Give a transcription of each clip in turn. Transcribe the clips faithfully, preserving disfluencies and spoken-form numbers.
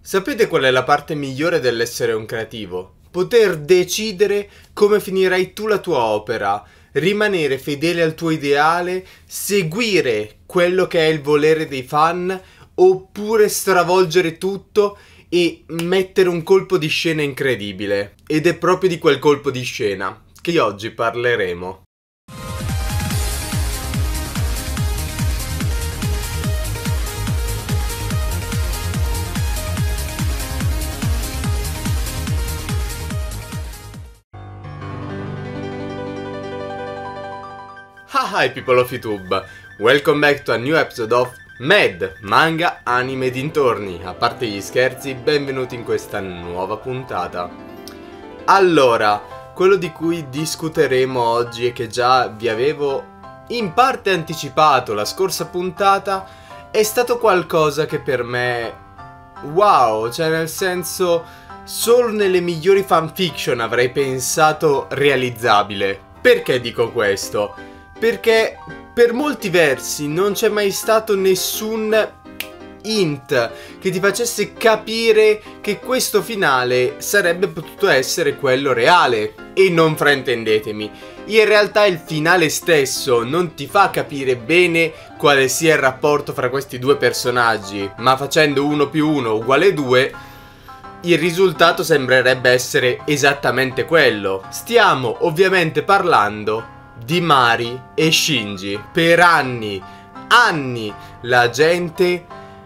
Sapete qual è la parte migliore dell'essere un creativo? Poter decidere come finirai tu la tua opera, rimanere fedele al tuo ideale, seguire quello che è il volere dei fan, oppure stravolgere tutto e mettere un colpo di scena incredibile. Ed è proprio di quel colpo di scena che oggi parleremo. Hi people of YouTube, welcome back to a new episode of Mad, manga, anime e dintorni. A parte gli scherzi, benvenuti in questa nuova puntata. Allora, quello di cui discuteremo oggi e che già vi avevo in parte anticipato la scorsa puntata è stato qualcosa che per me, wow, cioè nel senso, solo nelle migliori fanfiction avrei pensato realizzabile. Perché dico questo? Perché per molti versi non c'è mai stato nessun hint che ti facesse capire che questo finale sarebbe potuto essere quello reale. E non fraintendetemi, in realtà il finale stesso non ti fa capire bene quale sia il rapporto fra questi due personaggi, ma facendo uno più uno uguale due, il risultato sembrerebbe essere esattamente quello. Stiamo ovviamente parlando di Mari e Shinji. Per anni, anni, la gente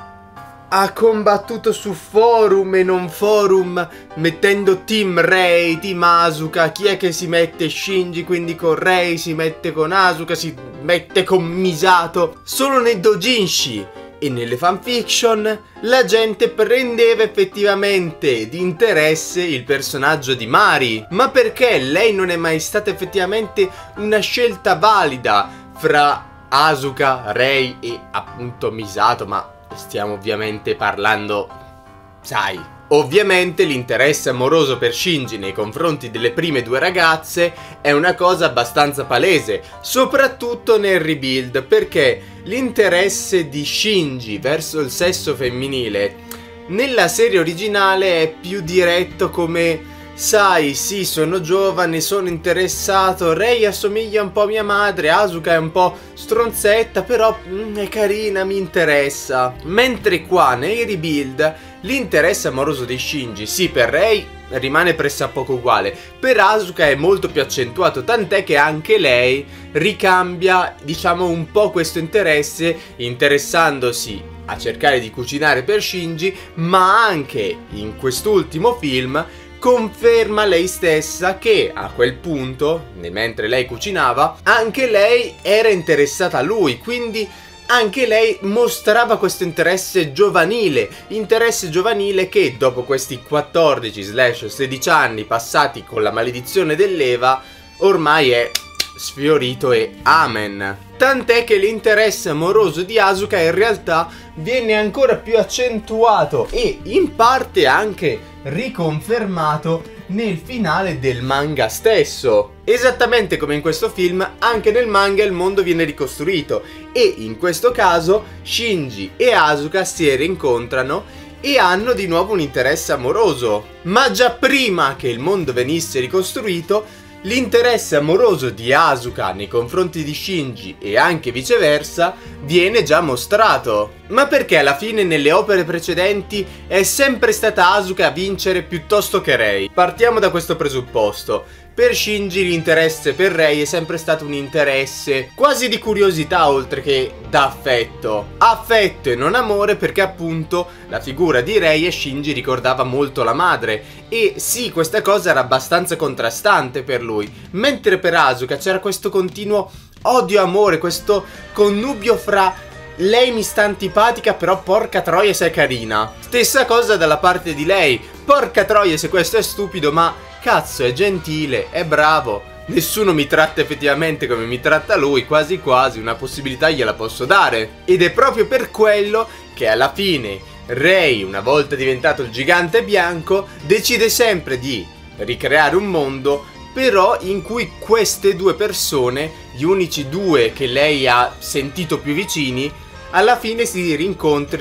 ha combattuto su forum e non forum, mettendo team Rei, team Asuka. Chi è che si mette Shinji, quindi con Rei, si mette con Asuka, si mette con Misato. Solo nei doujinshi e nelle fanfiction la gente prendeva effettivamente di interesse il personaggio di Mari. Ma perché lei non è mai stata effettivamente una scelta valida fra Asuka, Rei e appunto Misato? Ma stiamo ovviamente parlando, sai, ovviamente l'interesse amoroso per Shinji nei confronti delle prime due ragazze è una cosa abbastanza palese, soprattutto nel rebuild, perché l'interesse di Shinji verso il sesso femminile nella serie originale è più diretto come: sai, sì, sono giovane, sono interessato, Rei assomiglia un po' a mia madre, Asuka è un po' stronzetta, però mm, è carina, mi interessa. Mentre qua, nei rebuild, l'interesse amoroso di Shinji, sì, per Rei rimane pressappoco uguale, per Asuka è molto più accentuato, tant'è che anche lei ricambia, diciamo, un po' questo interesse, interessandosi a cercare di cucinare per Shinji, ma anche in quest'ultimo film conferma lei stessa che a quel punto, mentre lei cucinava, anche lei era interessata a lui, quindi anche lei mostrava questo interesse giovanile, interesse giovanile che dopo questi quattordici sedici anni passati con la maledizione dell'Eva ormai è sfiorito e amen. Tant'è che l'interesse amoroso di Asuka in realtà viene ancora più accentuato e in parte anche riconfermato nel finale del manga stesso. Esattamente come in questo film, anche nel manga il mondo viene ricostruito e in questo caso Shinji e Asuka si rincontrano e hanno di nuovo un interesse amoroso. Ma già prima che il mondo venisse ricostruito, l'interesse amoroso di Asuka nei confronti di Shinji e anche viceversa viene già mostrato. Ma perché alla fine nelle opere precedenti è sempre stata Asuka a vincere piuttosto che Rei? Partiamo da questo presupposto. Per Shinji l'interesse per Rei è sempre stato un interesse quasi di curiosità oltre che d'affetto. Affetto e non amore, perché appunto la figura di Rei e Shinji ricordava molto la madre. E sì, questa cosa era abbastanza contrastante per lui. Mentre per Asuka c'era questo continuo odio-amore, questo connubio fra lei mi sta antipatica, però porca troia se è carina. Stessa cosa dalla parte di lei. Porca troia se questo è stupido, ma cazzo è gentile, è bravo. Nessuno mi tratta effettivamente come mi tratta lui, quasi quasi una possibilità gliela posso dare. Ed è proprio per quello che alla fine Rei, una volta diventato il gigante bianco, decide sempre di ricreare un mondo però in cui queste due persone, gli unici due che lei ha sentito più vicini, alla fine si rincontrino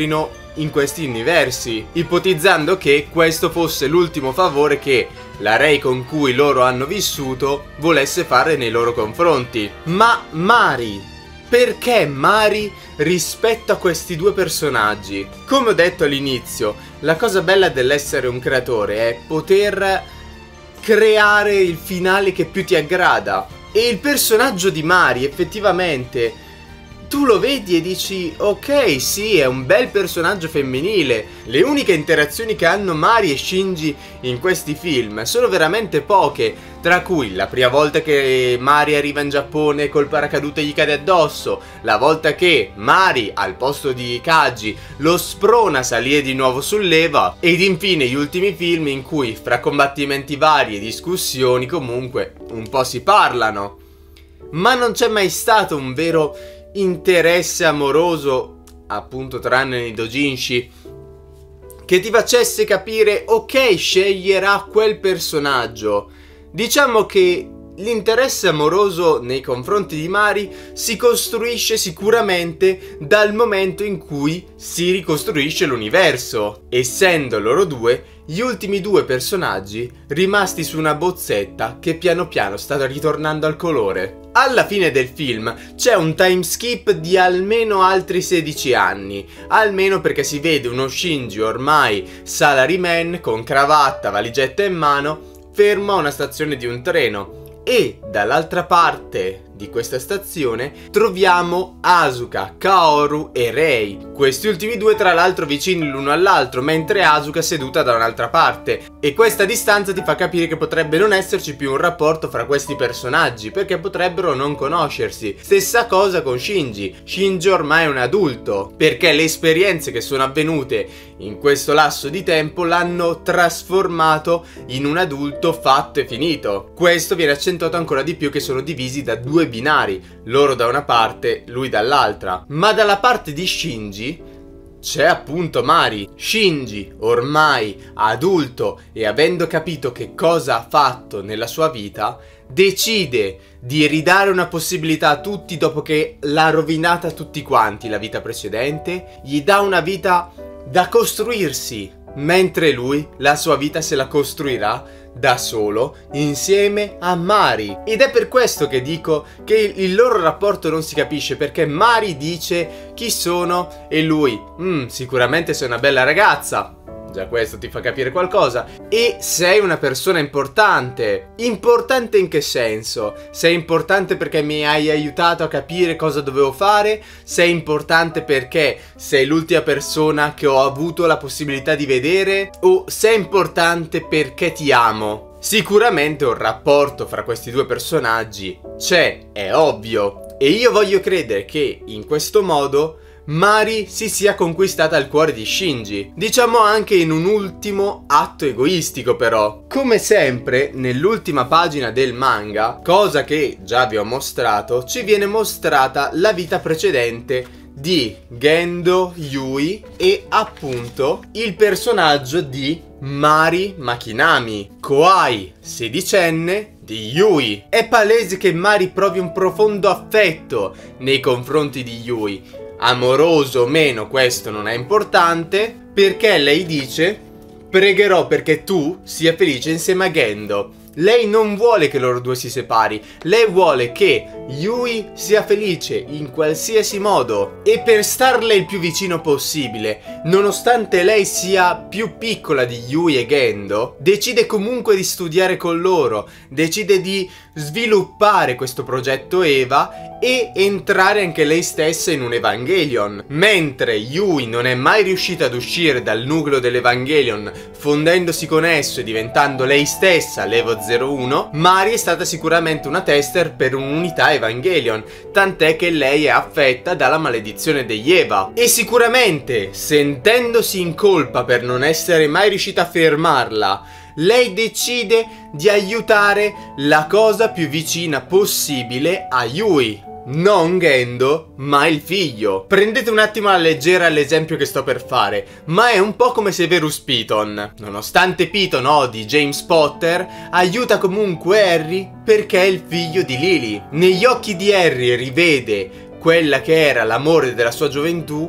in questi universi, ipotizzando che questo fosse l'ultimo favore che la Rey con cui loro hanno vissuto volesse fare nei loro confronti. Ma Mari, perché Mari rispetto a questi due personaggi? Come ho detto all'inizio, la cosa bella dell'essere un creatore è poter creare il finale che più ti aggrada. E il personaggio di Mari effettivamente tu lo vedi e dici ok, sì, è un bel personaggio femminile. Le uniche interazioni che hanno Mari e Shinji in questi film sono veramente poche, tra cui la prima volta che Mari arriva in Giappone col paracadute gli cade addosso, la volta che Mari al posto di Kaji lo sprona a salire di nuovo sull'Eva, ed infine gli ultimi film in cui fra combattimenti vari e discussioni comunque un po' si parlano. Ma non c'è mai stato un vero interesse amoroso, appunto tranne nei doujinshi, che ti facesse capire ok, sceglierà quel personaggio. Diciamo che l'interesse amoroso nei confronti di Mari si costruisce sicuramente dal momento in cui si ricostruisce l'universo, essendo loro due gli ultimi due personaggi rimasti su una bozzetta che piano piano sta ritornando al colore. Alla fine del film c'è un time skip di almeno altri sedici anni, almeno perché si vede uno Shinji ormai salaryman con cravatta, valigetta in mano, fermo a una stazione di un treno. E dall'altra parte di questa stazione troviamo Asuka, Kaoru e Rei. Questi ultimi due tra l'altro vicini l'uno all'altro, mentre Asuka seduta da un'altra parte. E questa distanza ti fa capire che potrebbe non esserci più un rapporto fra questi personaggi, perché potrebbero non conoscersi. Stessa cosa con Shinji. Shinji ormai è un adulto, perché le esperienze che sono avvenute in questo lasso di tempo l'hanno trasformato in un adulto fatto e finito. Questo viene accentuato ancora di più che sono divisi da due binari, loro da una parte, lui dall'altra. Ma dalla parte di Shinji c'è appunto Mari. Shinji, ormai adulto e avendo capito che cosa ha fatto nella sua vita, decide di ridare una possibilità a tutti dopo che l'ha rovinata a tutti quanti la vita precedente, gli dà una vita da costruirsi, mentre lui la sua vita se la costruirà da solo insieme a Mari. Ed è per questo che dico che il loro rapporto non si capisce, perché Mari dice chi sono e lui mm, sicuramente sei una bella ragazza. Già questo ti fa capire qualcosa. E sei una persona importante. Importante in che senso? Sei importante perché mi hai aiutato a capire cosa dovevo fare? Sei importante perché sei l'ultima persona che ho avuto la possibilità di vedere? O sei importante perché ti amo? Sicuramente un rapporto fra questi due personaggi c'è, è ovvio. E io voglio credere che in questo modo Mari si sia conquistata il cuore di Shinji, diciamo anche in un ultimo atto egoistico però. Come sempre nell'ultima pagina del manga, cosa che già vi ho mostrato, ci viene mostrata la vita precedente di Gendo Yui e appunto il personaggio di Mari Makinami, Kouai, sedicenne di Yui. È palese che Mari provi un profondo affetto nei confronti di Yui. Amoroso o meno, questo non è importante, perché lei dice: pregherò perché tu sia felice insieme a Gendo. Lei non vuole che loro due si separi, lei vuole che Yui sia felice in qualsiasi modo e per starle il più vicino possibile, nonostante lei sia più piccola di Yui e Gendo, decide comunque di studiare con loro, decide di sviluppare questo progetto Eva e entrare anche lei stessa in un Evangelion. Mentre Yui non è mai riuscita ad uscire dal nucleo dell'Evangelion, fondendosi con esso e diventando lei stessa l'Evo zero uno, Mari è stata sicuramente una tester per un'unità Evangelion, tant'è che lei è affetta dalla maledizione degli Eva. E sicuramente, sentendosi in colpa per non essere mai riuscita a fermarla, lei decide di aiutare la cosa più vicina possibile a Yui. Non Gendo, ma il figlio. Prendete un attimo alla leggera l'esempio che sto per fare, ma è un po' come se Verus Piton, nonostante Piton odi James Potter, aiuta comunque Harry perché è il figlio di Lily. Negli occhi di Harry rivede quella che era l'amore della sua gioventù,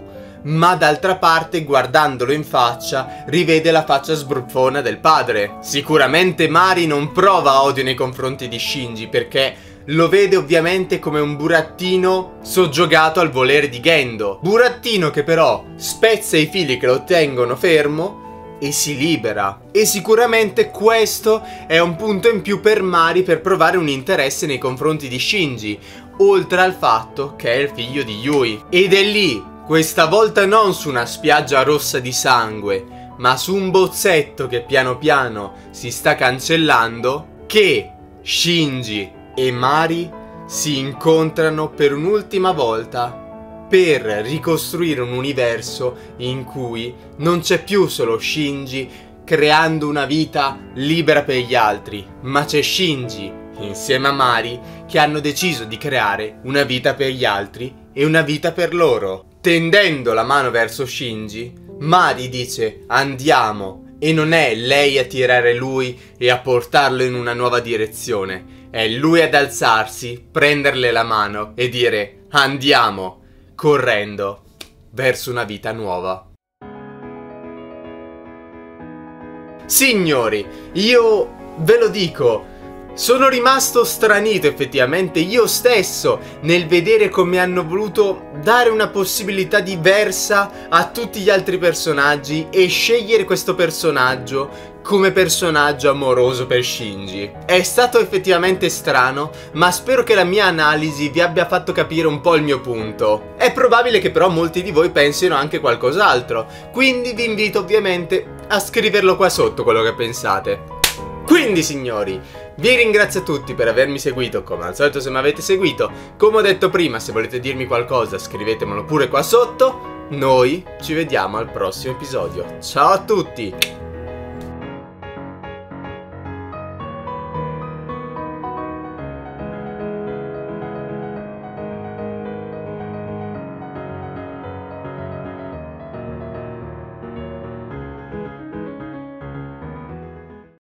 ma d'altra parte, guardandolo in faccia, rivede la faccia sbruffona del padre. Sicuramente Mari non prova odio nei confronti di Shinji, perché lo vede ovviamente come un burattino soggiogato al volere di Gendo. Burattino che però spezza i fili che lo tengono fermo e si libera. E sicuramente questo è un punto in più per Mari per provare un interesse nei confronti di Shinji, oltre al fatto che è il figlio di Yui. Ed è lì, questa volta non su una spiaggia rossa di sangue, ma su un bozzetto che piano piano si sta cancellando, che Shinji e Mari si incontrano per un'ultima volta per ricostruire un universo in cui non c'è più solo Shinji creando una vita libera per gli altri, ma c'è Shinji insieme a Mari che hanno deciso di creare una vita per gli altri e una vita per loro. Tendendo la mano verso Shinji, Mari dice andiamo, e non è lei a tirare lui e a portarlo in una nuova direzione, è lui ad alzarsi, prenderle la mano e dire andiamo, correndo verso una vita nuova. Signori, io ve lo dico, sono rimasto stranito effettivamente io stesso nel vedere come hanno voluto dare una possibilità diversa a tutti gli altri personaggi e scegliere questo personaggio come personaggio amoroso per Shinji. È stato effettivamente strano, ma spero che la mia analisi vi abbia fatto capire un po' il mio punto. È probabile che però molti di voi pensino anche qualcos'altro, quindi vi invito ovviamente a scriverlo qua sotto quello che pensate. Quindi signori, vi ringrazio a tutti per avermi seguito, come al solito se mi avete seguito. Come ho detto prima, se volete dirmi qualcosa scrivetemelo pure qua sotto. Noi ci vediamo al prossimo episodio. Ciao a tutti!